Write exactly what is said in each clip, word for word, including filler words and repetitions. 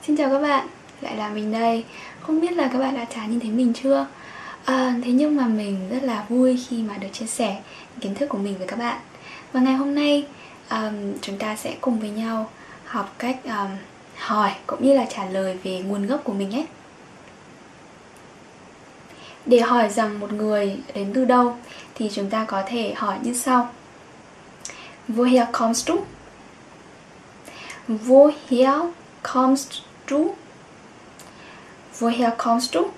Xin chào các bạn, lại là mình đây. Không biết là các bạn đã chán nhìn thấy mình chưa? À, thế nhưng mà mình rất là vui khi mà được chia sẻ kiến thức của mình với các bạn. Và ngày hôm nay um, chúng ta sẽ cùng với nhau học cách um, hỏi cũng như là trả lời về nguồn gốc của mình ấy. Để hỏi rằng một người đến từ đâu thì chúng ta có thể hỏi như sau: Woher kommst du? Woher kommst du? Woher kommst du?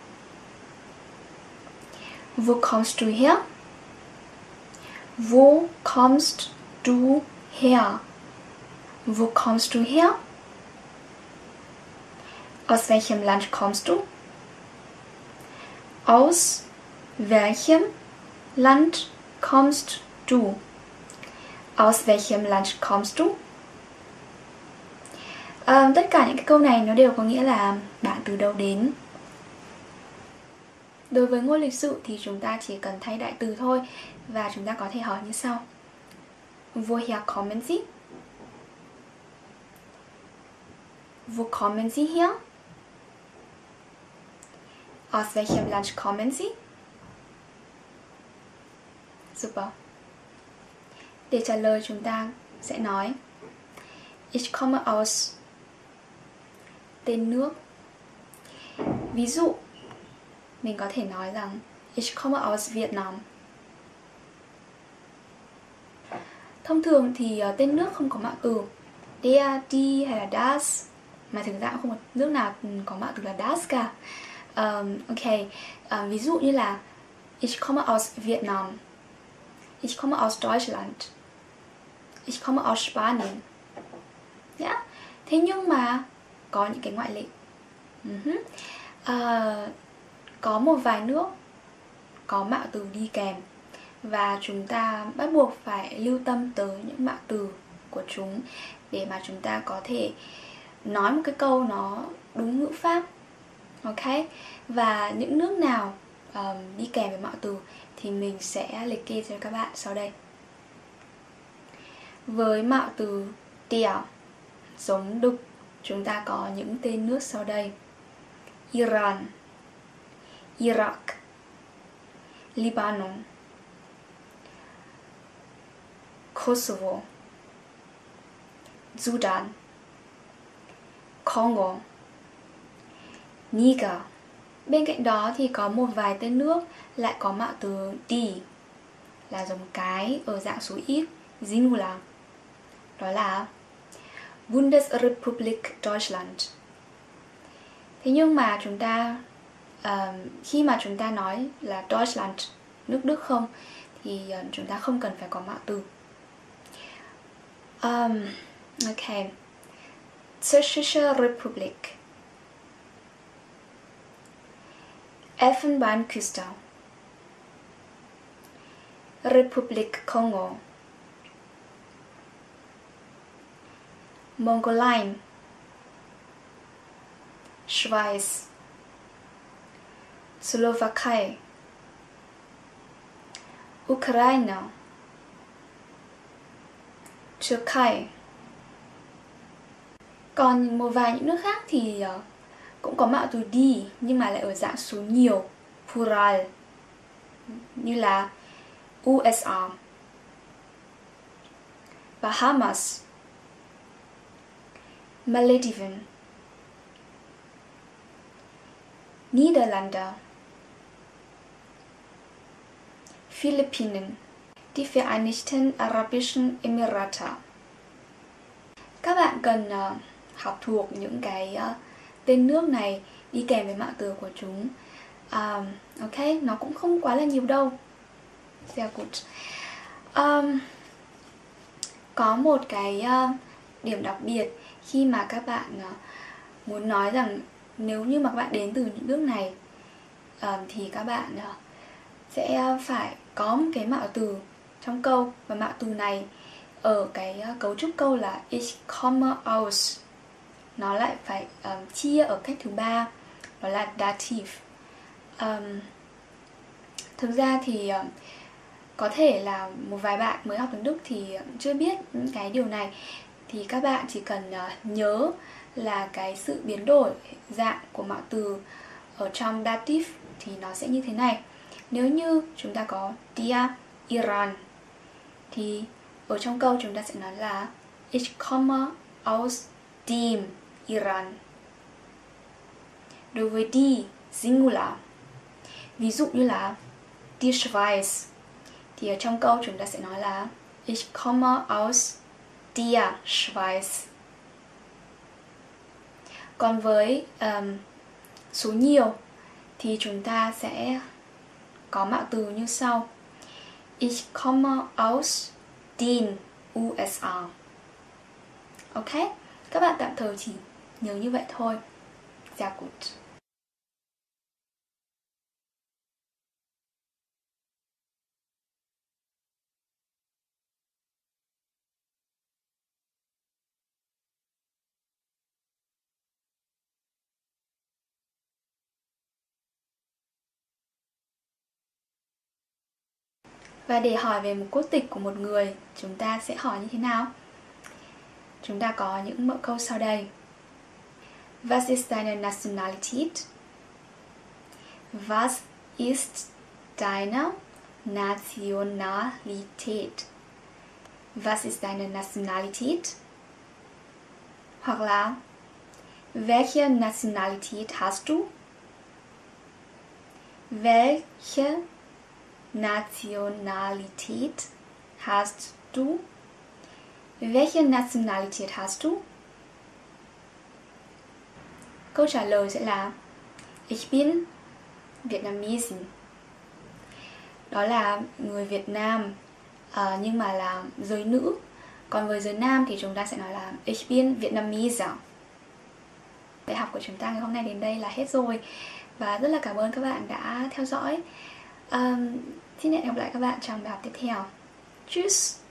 Wo kommst du her? Wo kommst du her? Wo kommst du her? Aus welchem Land kommst du? Aus welchem Land kommst du? Aus welchem Land kommst du? À, tất cả những cái câu này nó đều có nghĩa là bạn từ đâu đến. Đối với ngôn lịch sự thì chúng ta chỉ cần thay đại từ thôi. Và chúng ta có thể hỏi như sau: Woher kommen Sie? Wo kommen Sie her? Aus welchem Land kommen Sie? Super. Để trả lời chúng ta sẽ nói Ich komme aus. Tên nước. Ví dụ mình có thể nói rằng Ich komme aus Vietnam. Thông thường thì uh, tên nước không có mạo từ der, die hay là das, mà thực ra cũng không có nước nào có mạo từ là das cả. um, Ok, uh, ví dụ như là Ich komme aus Vietnam, Ich komme aus Deutschland, Ich komme aus Spanien. Yeah. Thế nhưng mà có những cái ngoại lệ. uh-huh. uh, Có một vài nước có mạo từ đi kèm, và chúng ta bắt buộc phải lưu tâm tới những mạo từ của chúng để mà chúng ta có thể nói một cái câu nó đúng ngữ pháp. Ok. Và những nước nào um, đi kèm với mạo từ thì mình sẽ liệt kê cho các bạn sau đây. Với mạo từ der, giống đực, chúng ta có những tên nước sau đây: Iran, Iraq, Libanon, Kosovo, Sudan, Congo, Niger. Bên cạnh đó thì có một vài tên nước lại có mạo từ die, là giống cái ở dạng số ít, singular. Đó là Bundesrepublik Deutschland. Thế nhưng mà chúng ta uh, khi mà chúng ta nói là Deutschland, nước Đức không, thì uh, chúng ta không cần phải có mạo từ. um, Ok. Tschechische Republik, Elfenbeinküste, Republik Kongo, Mongolei, Schweiz, Slovakia, Ukraine, Turkey. Còn một vài những nước khác thì uh, cũng có mạo từ die nhưng mà lại ở dạng số nhiều, plural, như là u ét a, Bahamas, Malediven, Niederlande, Philippinen, die Vereinigten Arabischen Emirate. Các bạn cần uh, học thuộc những cái uh, tên nước này đi kèm với mạo từ của chúng. um, Ok, nó cũng không quá là nhiều đâu. Sehr gut. Um, có một cái uh, điểm đặc biệt khi mà các bạn uh, muốn nói rằng nếu như mà các bạn đến từ những nước này, uh, thì các bạn uh, sẽ phải có một cái mạo từ trong câu, và mạo từ này ở cái uh, cấu trúc câu là Ich komme aus, nó lại phải um, chia ở cách thứ ba, đó là dative. Um, thực ra thì um, có thể là một vài bạn mới học tiếng Đức thì chưa biết cái điều này, thì các bạn chỉ cần uh, nhớ là cái sự biến đổi dạng của mạo từ ở trong dative thì nó sẽ như thế này. Nếu như chúng ta có dia Iran thì ở trong câu chúng ta sẽ nói là Ich komme aus dem Iran. Đối với die singular, ví dụ như là die Schweiz thì ở trong câu chúng ta sẽ nói là Ich komme aus der Schweiz. Còn với um, số nhiều thì chúng ta sẽ có mạo từ như sau: Ich komme aus den u ét a. Ok, các bạn tạm thời chỉ nhớ như vậy thôi. Sehr gut. Và để hỏi về một quốc tịch của một người, chúng ta sẽ hỏi như thế nào? Chúng ta có những mẫu câu sau đây. Was ist deine Nationalität? Was ist deine Nationalität? Was ist deine Nationalität? Hoặc là welche Nationalität hast du? Welche Nationalität hast du? Welche Nationalität hast du? Câu trả lời sẽ là Ich bin Vietnamese. Đó là người Việt Nam, à, nhưng mà là giới nữ. Còn với giới nam thì chúng ta sẽ nói là Ich bin Vietnamese. Bài học của chúng ta ngày hôm nay đến đây là hết rồi. Và rất là cảm ơn các bạn đã theo dõi. um, Xin hẹn gặp lại các bạn trong bài học tiếp theo. Tschüss.